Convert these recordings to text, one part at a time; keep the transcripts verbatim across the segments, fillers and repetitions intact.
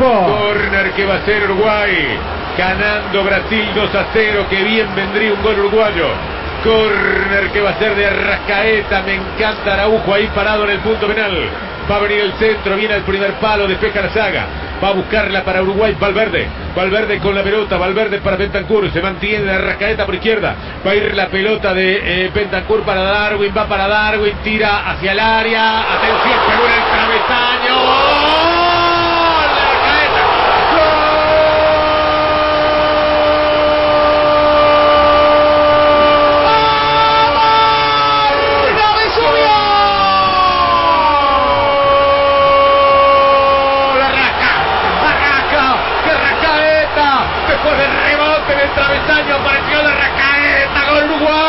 tiempo. Corner que va a ser Uruguay. Ganando Brasil dos a cero. Que bien vendría un gol uruguayo. Corner que va a ser de Arrascaeta. Me encanta Araujo ahí parado en el punto penal. Va a venir el centro, viene el primer palo, despeja la saga. Va a buscarla para Uruguay, Valverde. Valverde con la pelota, Valverde para Bentancur. Se mantiene Arrascaeta por izquierda. Va a ir la pelota de eh, Bentancur para Darwin. Va para Darwin, tira hacia el área. Atención, pegó en el travesaño. ¡Gol de Arrascaeta! ¡Gol! Después del rebote del travesaño apareció la Arrascaeta, gol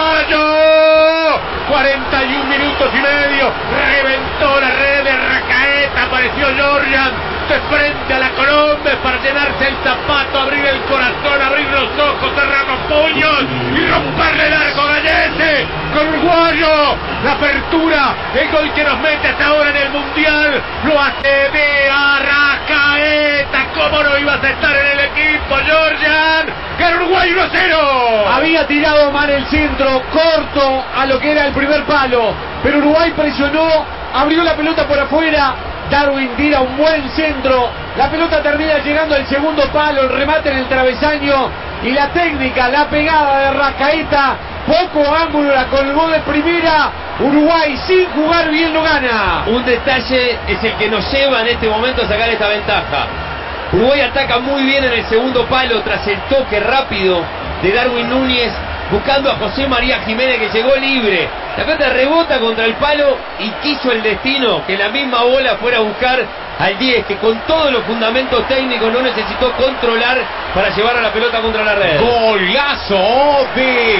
uruguayo. cuarenta y un minutos y medio, reventó la red de Arrascaeta, apareció Jorjan de frente a la Colombia para llenarse el zapato, abrir el corazón, abrir los ojos, cerrar los puños y romperle el arco a Gallese. Con uruguayo, la apertura, el gol que nos mete hasta ahora en el Mundial, lo hace de Arrascaeta. ¿Cómo no ibas a estar en el equipo, Jorjan? ¡Gana Uruguay uno a cero! Había tirado mal el centro, corto a lo que era el primer palo, pero Uruguay presionó, abrió la pelota por afuera. Darwin tira un buen centro, la pelota termina llegando al segundo palo, el remate en el travesaño y la técnica, la pegada de Arrascaeta, poco ángulo, la colgó de primera. Uruguay sin jugar bien lo gana. Un detalle es el que nos lleva en este momento a sacar esta ventaja. Uruguay ataca muy bien en el segundo palo tras el toque rápido de Darwin Núñez, buscando a José María Jiménez, que llegó libre. La pelota rebota contra el palo y quiso el destino que la misma bola fuera a buscar al diez, que con todos los fundamentos técnicos no necesitó controlar para llevar a la pelota contra la red. Golazo de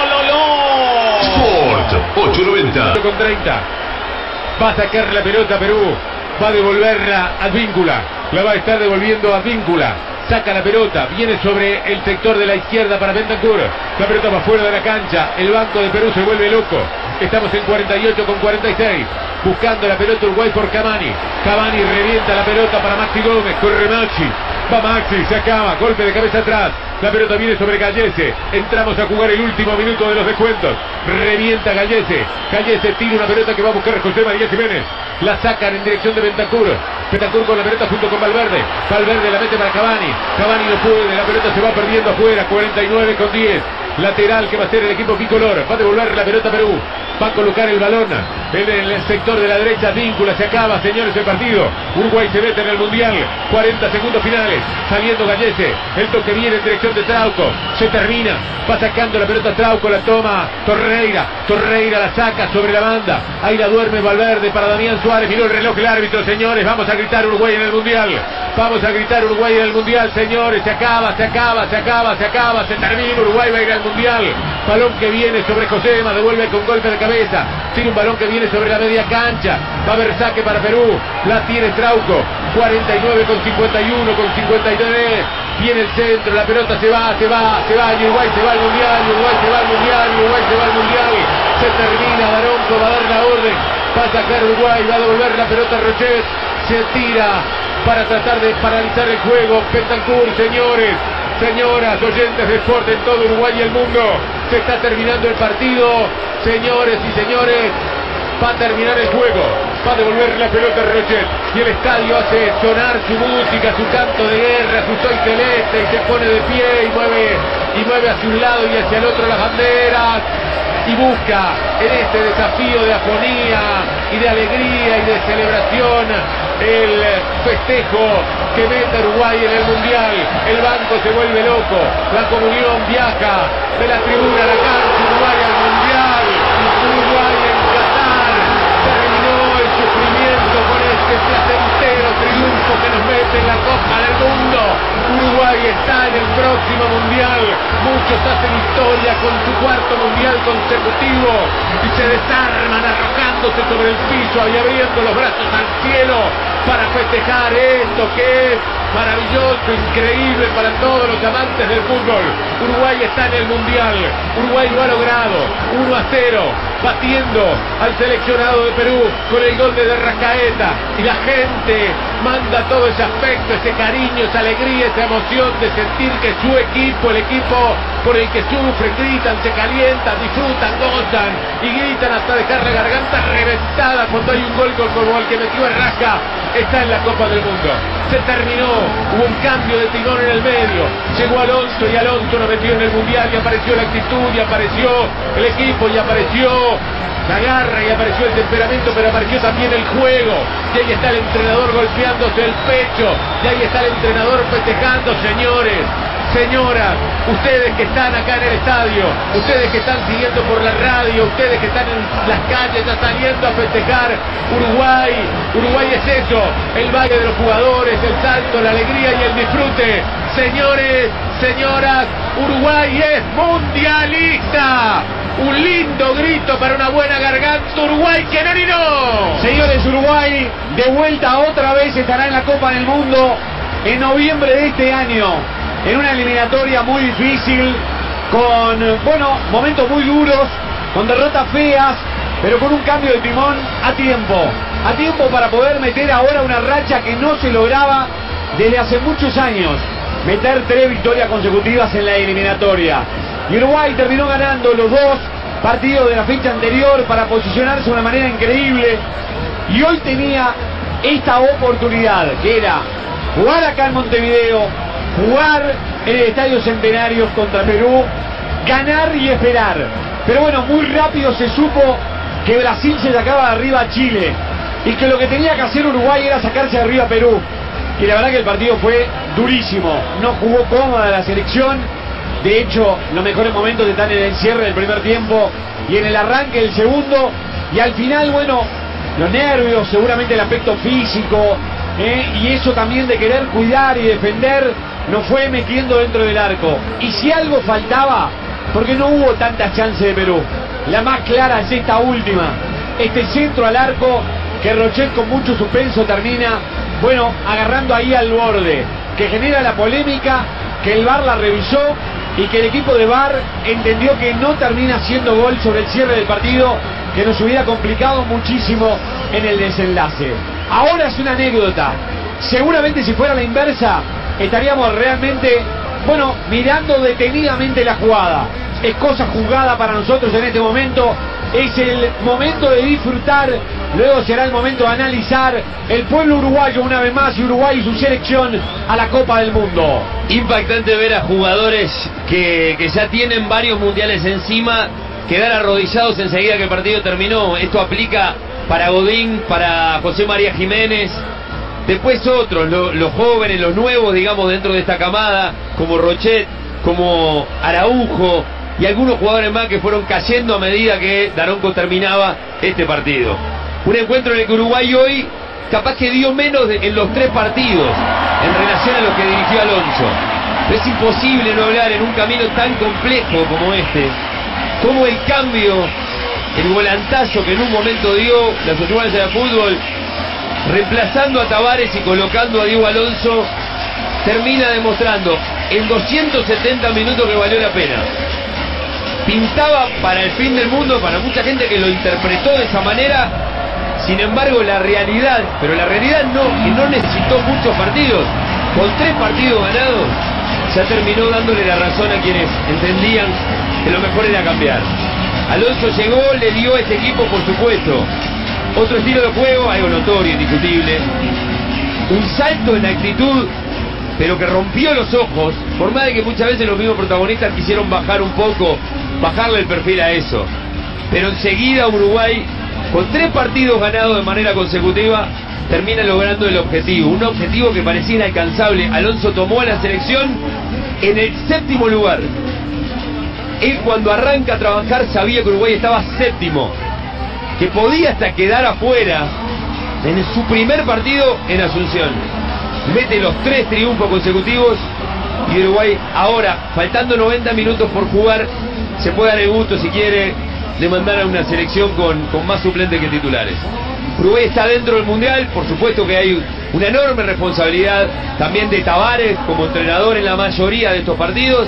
Cololó. Sport ocho noventa. Con treinta. Va a sacar la pelota Perú. Va a devolverla a Advíncula. La va a estar devolviendo a Advíncula. Saca la pelota, viene sobre el sector de la izquierda para Bentancur. La pelota va fuera de la cancha. El banco de Perú se vuelve loco. Estamos en cuarenta y ocho con cuarenta y seis. Buscando la pelota Uruguay por Cavani. Cavani revienta la pelota para Maxi Gómez. Corre Maxi. Va Maxi, se acaba. Golpe de cabeza atrás. La pelota viene sobre Gallese. Entramos a jugar el último minuto de los descuentos. Revienta Gallese. Gallese tira una pelota que va a buscar José María Jiménez. La sacan en dirección de Bentancur. Bentancur con la pelota junto con Valverde. Valverde la mete para Cavani. Cavani no puede. La pelota se va perdiendo afuera. cuarenta y nueve con diez. Lateral que va a ser el equipo bicolor. Va a devolver la pelota a Perú. Va a colocar el balón en el sector de la derecha. Víncula, se acaba, señores, el partido. Uruguay se mete en el Mundial. cuarenta segundos finales. Saliendo Gallese. El toque viene en dirección de Trauco. Se termina. Va sacando la pelota Trauco. La toma Torreira. Torreira la saca sobre la banda. Ahí la duerme Valverde para Damián Suárez. Miró el reloj el árbitro, señores. Vamos a gritar Uruguay en el Mundial. Vamos a gritar Uruguay en el Mundial, señores. Se acaba, se acaba, se acaba, se acaba. Se termina. Uruguay va a ir al Mundial. Balón que viene sobre Josema. Devuelve con golpe de cabeza. Tiene un balón que viene sobre la media cancha. Va a haber saque para Perú. La tiene Trauco. cuarenta y nueve con cincuenta y uno con cincuenta y tres. Viene el centro. La pelota se va, se va, se va. Y Uruguay se va al Mundial. Uruguay se va al Mundial. Uruguay se va al Mundial. Se termina. Daronco va a dar la orden. Va a sacar Uruguay. Va a devolver la pelota a Rochet. Se tira para tratar de paralizar el juego. Bentancur, señores. Señoras, oyentes de Sport en todo Uruguay y el mundo, se está terminando el partido, señores y señores, va a terminar el juego, va a devolver la pelota a Rochet, y el estadio hace sonar su música, su canto de guerra, su soy celeste, y se pone de pie y mueve, y mueve hacia un lado y hacia el otro las banderas, y busca en este desafío de afonía y de alegría y de celebración el festejo que mete a Uruguay en el Mundial. El banco se vuelve loco, la comunión viaja de la tribuna a la cancha. Uruguay al Mundial, Uruguay en Qatar, terminó el sufrimiento con este placentero triunfo que nos mete en la Copa del Mundo. Uruguay está en el próximo Mundial. Muchos hacen historia con su cuarto Mundial consecutivo y se desarman arrojándose sobre el piso y abriendo los brazos al cielo para festejar esto que es maravilloso, increíble para todos los amantes del fútbol. Uruguay está en el Mundial. Uruguay lo ha logrado. uno a cero. batiendo al seleccionado de Perú con el gol de De Arrascaeta, y la gente manda todo ese afecto, ese cariño, esa alegría, esa emoción de sentir que su equipo, el equipo por el que sufren, gritan, se calientan, disfrutan, gozan y gritan hasta dejar la garganta reventada cuando hay un gol como el que metió Arrasca. Está en la Copa del Mundo. Se terminó, hubo un cambio de timón en el medio, llegó Alonso y Alonso lo metió en el Mundial, y apareció la actitud, y apareció el equipo, y apareció la garra, y apareció el temperamento, pero apareció también el juego, y ahí está el entrenador golpeándose el pecho, y ahí está el entrenador festejando. Señores, señoras, ustedes que están acá en el estadio, ustedes que están siguiendo por la radio, ustedes que están en las calles ya saliendo a festejar, Uruguay, Uruguay es eso, el baile de los jugadores, el salto, la alegría y el disfrute. Señores, señoras, Uruguay es mundialista. Un lindo grito para una buena garganta. Uruguay que no ni no. Señores, Uruguay de vuelta otra vez estará en la Copa del Mundo en noviembre de este año, en una eliminatoria muy difícil, con, bueno, momentos muy duros, con derrotas feas, pero con un cambio de timón a tiempo, a tiempo para poder meter ahora una racha que no se lograba desde hace muchos años, meter tres victorias consecutivas en la eliminatoria. Y Uruguay terminó ganando los dos partidos de la fecha anterior para posicionarse de una manera increíble, y hoy tenía esta oportunidad, que era jugar acá en Montevideo, jugar en el Estadio Centenario contra Perú, ganar y esperar. Pero bueno, muy rápido se supo que Brasil se sacaba de arriba a Chile, y que lo que tenía que hacer Uruguay era sacarse de arriba a Perú. Y la verdad que el partido fue durísimo, no jugó cómoda la selección. De hecho, los mejores momentos están en el cierre del primer tiempo y en el arranque del segundo, y al final, bueno, los nervios, seguramente el aspecto físico, eh, y eso también de querer cuidar y defender, nos fue metiendo dentro del arco. Y si algo faltaba, porque no hubo tantas chances de Perú, la más clara es esta última, este centro al arco que Rochet con mucho suspenso termina, bueno, agarrando ahí al borde, que genera la polémica, que el V A R la revisó y que el equipo de V A R entendió que no termina siendo gol sobre el cierre del partido, que nos hubiera complicado muchísimo en el desenlace. Ahora es una anécdota, seguramente si fuera la inversa estaríamos realmente, bueno, mirando detenidamente la jugada. Es cosa jugada para nosotros en este momento, es el momento de disfrutar, luego será el momento de analizar el pueblo uruguayo una vez más, y Uruguay y su selección a la Copa del Mundo. Impactante ver a jugadores que, que ya tienen varios mundiales encima quedar arrodillados enseguida que el partido terminó. Esto aplica para Godín, para José María Jiménez, después otros, lo, los jóvenes, los nuevos, digamos, dentro de esta camada, como Rochet, como Araujo, y algunos jugadores más que fueron cayendo a medida que Daronco terminaba este partido. Un encuentro en el que Uruguay hoy capaz que dio menos de, en los tres partidos en relación a lo que dirigió Alonso. Pero es imposible no hablar en un camino tan complejo como este, como el cambio, el volantazo que en un momento dio las Uruguayas de fútbol, reemplazando a Tavares y colocando a Diego Alonso, termina demostrando en doscientos setenta minutos que valió la pena. Pintaba para el fin del mundo para mucha gente que lo interpretó de esa manera. Sin embargo, la realidad, pero la realidad no, que no necesitó muchos partidos, con tres partidos ganados ya terminó dándole la razón a quienes entendían que lo mejor era cambiar. Alonso llegó, le dio a este equipo, por supuesto, otro estilo de juego, algo notorio, indiscutible, un salto en actitud, pero que rompió los ojos, por más de que muchas veces los mismos protagonistas quisieron bajar un poco, bajarle el perfil a eso. Pero enseguida Uruguay, con tres partidos ganados de manera consecutiva, termina logrando el objetivo, un objetivo que parecía inalcanzable. Alonso tomó a la selección en el séptimo lugar. Él, cuando arranca a trabajar, sabía que Uruguay estaba séptimo, que podía hasta quedar afuera en su primer partido en Asunción. Mete los tres triunfos consecutivos y Uruguay ahora, faltando noventa minutos por jugar, se puede dar el gusto, si quiere, de mandar a una selección con, con más suplentes que titulares. Uruguay está dentro del Mundial, por supuesto que hay una enorme responsabilidad también de Tavares como entrenador en la mayoría de estos partidos,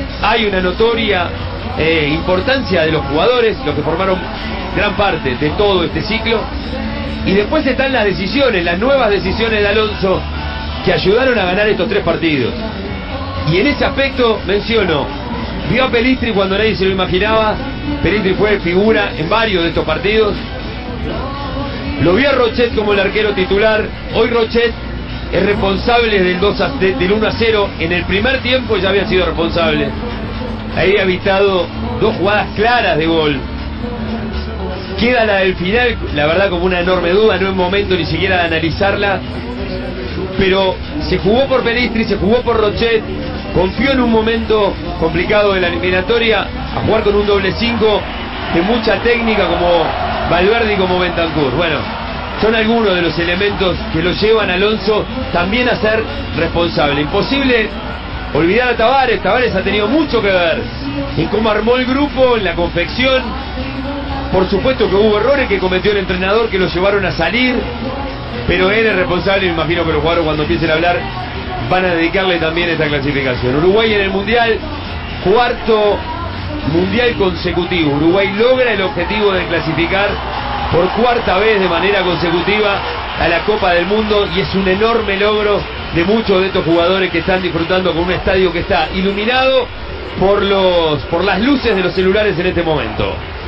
hay una notoria eh, importancia de los jugadores, los que formaron gran parte de todo este ciclo, y después están las decisiones, las nuevas decisiones de Alonso que ayudaron a ganar estos tres partidos. Y en ese aspecto menciono, vio a Pelistri cuando nadie se lo imaginaba. Pelistri fue figura en varios de estos partidos. Lo vio a Rochet como el arquero titular. Hoy Rochet es responsable del, dos a, de, del uno a cero. En el primer tiempo ya había sido responsable. Ahí ha evitado dos jugadas claras de gol. Queda la del final, la verdad, como una enorme duda. No es momento ni siquiera de analizarla. Pero se jugó por Pelistri, se jugó por Rochet. Confió en un momento complicado de la eliminatoria a jugar con un doble cinco de mucha técnica como Valverde y como Bentancur. Bueno, son algunos de los elementos que lo llevan a Alonso también a ser responsable. Imposible olvidar a Tavares. Tavares ha tenido mucho que ver en cómo armó el grupo, en la confección. Por supuesto que hubo errores que cometió el entrenador que lo llevaron a salir, pero él es responsable. Me imagino que los jugadores, cuando empiecen a hablar, van a dedicarle también esta clasificación. Uruguay en el Mundial, cuarto Mundial consecutivo. Uruguay logra el objetivo de clasificar por cuarta vez de manera consecutiva a la Copa del Mundo, y es un enorme logro de muchos de estos jugadores que están disfrutando con un estadio que está iluminado por los por las luces de los celulares en este momento.